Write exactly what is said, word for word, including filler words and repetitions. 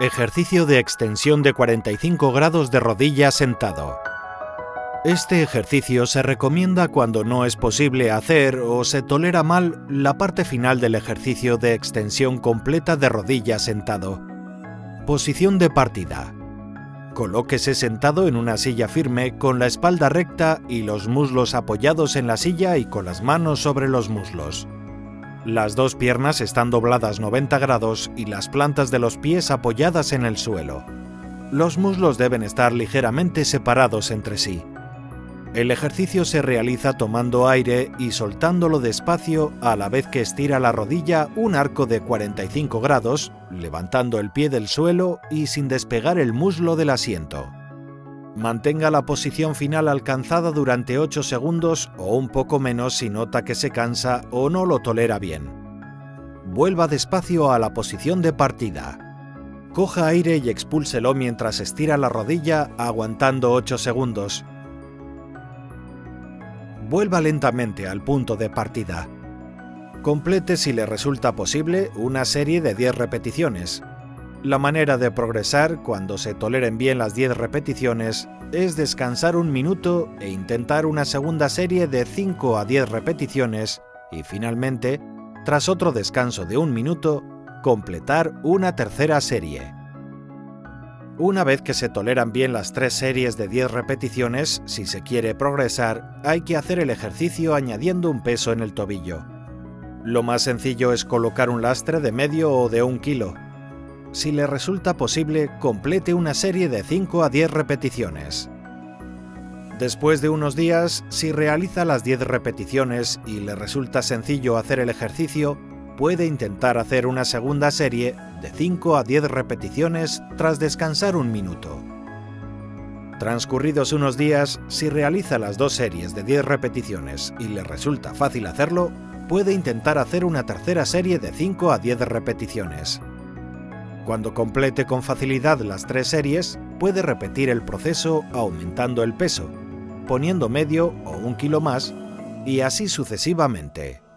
Ejercicio de extensión de cuarenta y cinco grados de rodilla sentado. Este ejercicio se recomienda cuando no es posible hacer o se tolera mal la parte final del ejercicio de extensión completa de rodilla sentado. Posición de partida. Colóquese sentado en una silla firme con la espalda recta y los muslos apoyados en la silla y con las manos sobre los muslos. Las dos piernas están dobladas noventa grados y las plantas de los pies apoyadas en el suelo. Los muslos deben estar ligeramente separados entre sí. El ejercicio se realiza tomando aire y soltándolo despacio a la vez que estira la rodilla un arco de cuarenta y cinco grados, levantando el pie del suelo y sin despegar el muslo del asiento. Mantenga la posición final alcanzada durante ocho segundos o un poco menos si nota que se cansa o no lo tolera bien. Vuelva despacio a la posición de partida. Coja aire y expúlselo mientras estira la rodilla aguantando ocho segundos. Vuelva lentamente al punto de partida. Complete, si le resulta posible, una serie de diez repeticiones. La manera de progresar, cuando se toleren bien las diez repeticiones, es descansar un minuto e intentar una segunda serie de cinco a diez repeticiones y finalmente, tras otro descanso de un minuto, completar una tercera serie. Una vez que se toleran bien las tres series de diez repeticiones, si se quiere progresar, hay que hacer el ejercicio añadiendo un peso en el tobillo. Lo más sencillo es colocar un lastre de medio o de un kilo. Si le resulta posible, complete una serie de cinco a diez repeticiones. Después de unos días, si realiza las diez repeticiones y le resulta sencillo hacer el ejercicio, puede intentar hacer una segunda serie de cinco a diez repeticiones tras descansar un minuto. Transcurridos unos días, si realiza las dos series de diez repeticiones y le resulta fácil hacerlo, puede intentar hacer una tercera serie de cinco a diez repeticiones. Cuando complete con facilidad las tres series, puede repetir el proceso aumentando el peso, poniendo medio o un kilo más, y así sucesivamente.